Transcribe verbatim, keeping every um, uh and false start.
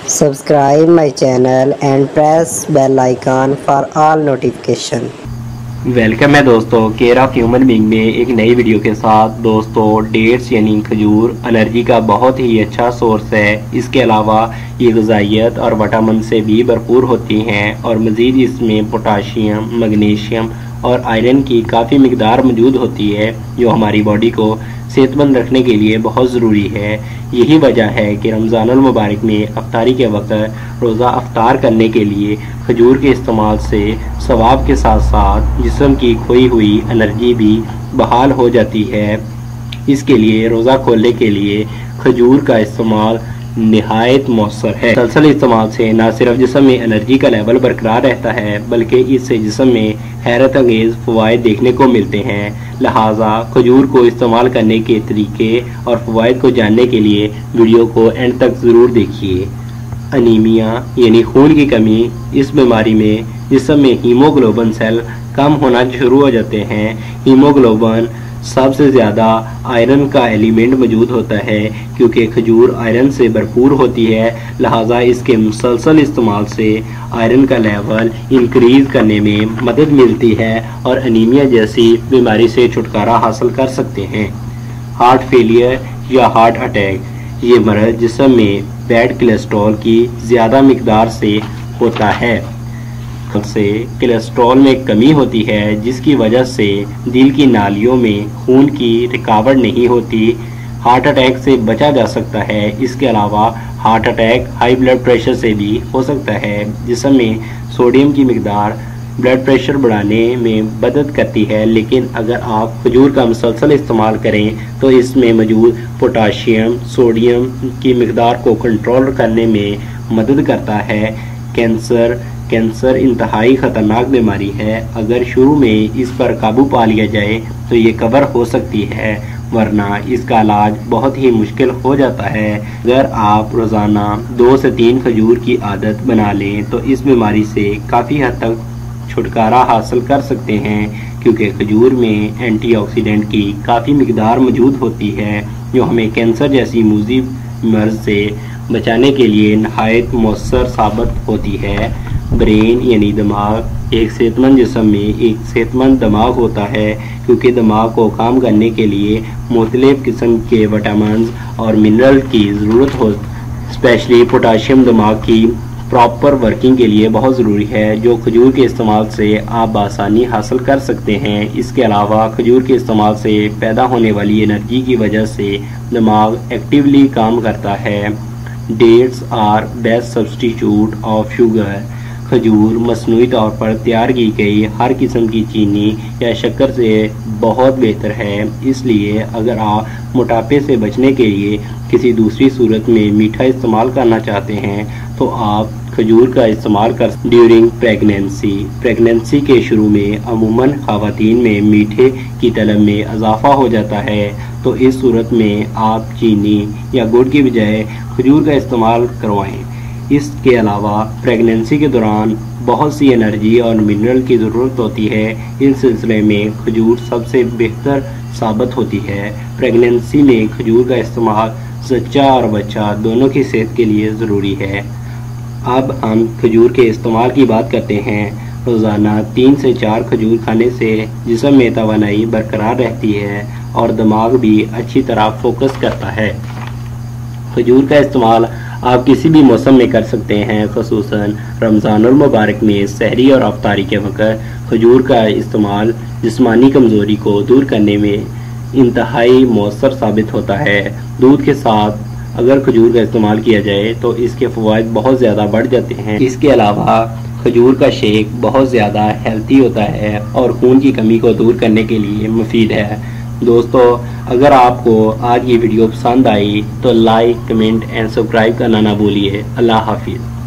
Subscribe my channel and press bell icon for all notification. Welcome ہے دوستو care of human being میں ایک نئی ویڈیو کے ساتھ۔ دوستو ڈیٹس یعنی کھجور انرجی کا بہت ہی اچھا سورس ہے۔ اس کے علاوہ یہ غذائیت اور وٹامن سے بھی بھرپور ہوتی ہیں اور مزید اس میں پوٹاشیم، میگنیشیم اور آئرن کی کافی مقدار موجود ہوتی ہے جو ہماری باڈی کو صحت مند رکھنے کے لیے بہت ضروری ہے۔ یہی وجہ ہے کہ رمضان المبارک میں افطاری کے وقت روزہ افطار کرنے کے لیے کھجور کے استعمال سے ثواب کے ساتھ ساتھ جسم کی کھوئی ہوئی انرجی بھی بحال ہو جاتی ہے۔ اس کے لیے روزہ کھولنے کے لیے کھجور کا استعمال نہایت مؤثر ہے۔ مسلسل استعمال سے نہ صرف جسم میں انرجی کا لیول برقرار رہتا ہے بلکہ اس سے جسم میں حیرت انگیز فوائد دیکھنے کو ملتے ہیں۔ لہٰذا کھجور کو استعمال کرنے کے طریقے اور فوائد کو جاننے کے لیے ویڈیو کو اینڈ تک ضرور دیکھیے۔ انیمیا یعنی خون کی کمی، اس بیماری میں جسم میں ہیموگلوبن سیل کم ہونا شروع ہو جاتے ہیں۔ ہیموگلوبن سب سے زیادہ آئرن کا ایلیمنٹ موجود ہوتا ہے کیونکہ کھجور آئرن سے بھرپور ہوتی ہے، لہٰذا اس کے مسلسل استعمال سے آئرن کا لیول انکریز کرنے میں مدد ملتی ہے اور انیمیا جیسی بیماری سے چھٹکارا حاصل کر سکتے ہیں۔ ہارٹ فیلئر یا ہارٹ اٹیک، یہ مرض جسم میں بیڈ کولیسٹرول کی زیادہ مقدار سے ہوتا ہے۔ سے کولیسٹرول میں کمی ہوتی ہے جس کی وجہ سے دل کی نالیوں میں خون کی رکاوٹ نہیں ہوتی۔ ہارٹ اٹیک سے بچا جا سکتا ہے۔ اس کے علاوہ heart attack high blood pressure سے بھی ہو سکتا ہے۔ جسم میں سوڈیم کی مقدار بلڈ پریشر بڑھانے میں مدد کرتی ہے، لیکن اگر آپ کھجور کا مسلسل استعمال کریں تو اس میں موجود پوٹاشیم سوڈیم کی مقدار کو کنٹرول کرنے میں مدد کرتا ہے۔ کینسر کینسر انتہائی خطرناک بیماری ہے۔ اگر شروع میں اس پر قابو پا لیا جائے تو یہ کور ہو سکتی ہے، ورنہ اس کا علاج بہت ہی مشکل ہو جاتا ہے۔ اگر آپ روزانہ دو سے تین کھجور کی عادت بنا لیں تو اس بیماری سے کافی حد تک چھٹکارا حاصل کر سکتے ہیں، کیونکہ کھجور میں اینٹی آکسیڈنٹ کی کافی مقدار موجود ہوتی ہے جو ہمیں کینسر جیسی موذی مرض سے بچانے کے لیے نہایت مؤثر ثابت ہوتی ہے۔ برین یعنی دماغ، ایک صحت مند جسم میں ایک صحت مند دماغ ہوتا ہے کیونکہ دماغ کو کام کرنے کے لیے مختلف قسم کے وٹامنز اور منرل کی ضرورت ہو، اسپیشلی پوٹاشیم دماغ کی پراپر ورکنگ کے لیے بہت ضروری ہے، جو کھجور کے استعمال سے آپ بآسانی حاصل کر سکتے ہیں۔ اس کے علاوہ کھجور کے استعمال سے پیدا ہونے والی انرجی کی وجہ سے دماغ ایکٹیولی کام کرتا ہے۔ Dates are best substitute of sugar, کھجور مصنوعی طور پر تیار کی گئی ہر قسم کی چینی یا شکر سے بہت بہتر ہے۔ اس لیے اگر آپ موٹاپے سے بچنے کے لیے کسی دوسری صورت میں میٹھا استعمال کرنا چاہتے ہیں تو آپ کھجور کا استعمال کر ڈیورنگ پریگنینسی پریگنینسی کے شروع میں عموماً خواتین میں میٹھے کی طلب میں اضافہ ہو جاتا ہے، تو اس صورت میں آپ چینی یا گڑ کی بجائے کھجور کا استعمال کروائیں۔ اس کے علاوہ پریگنینسی کے دوران بہت سی انرجی اور منرل کی ضرورت ہوتی ہے، اس سلسلے میں کھجور سب سے بہتر ثابت ہوتی ہے۔ پریگنینسی میں کھجور کا استعمال زچہ اور بچہ دونوں کی صحت کے لیے ضروری ہے۔ اب ہم کھجور کے استعمال کی بات کرتے ہیں۔ روزانہ تین سے چار کھجور کھانے سے جسم میں توانائی برقرار رہتی ہے اور دماغ بھی اچھی طرح فوکس کرتا ہے۔ کھجور کا استعمال آپ کسی بھی موسم میں کر سکتے ہیں، خصوصاً رمضان المبارک میں سحری اور افطاری کے وقت کھجور کا استعمال جسمانی کمزوری کو دور کرنے میں انتہائی مؤثر ثابت ہوتا ہے۔ دودھ کے ساتھ اگر کھجور کا استعمال کیا جائے تو اس کے فوائد بہت زیادہ بڑھ جاتے ہیں۔ اس کے علاوہ کھجور کا شیک بہت زیادہ ہیلتھی ہوتا ہے اور خون کی کمی کو دور کرنے کے لیے مفید ہے۔ دوستو اگر آپ کو آج یہ ویڈیو پسند آئی تو لائک، کمنٹ اینڈ سبسکرائب کرنا نہ بھولیے۔ اللہ حافظ۔